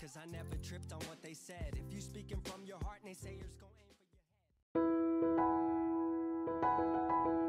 Cause I never tripped on what they said. If you speaking from your heart, naysayers gon' aim for your head.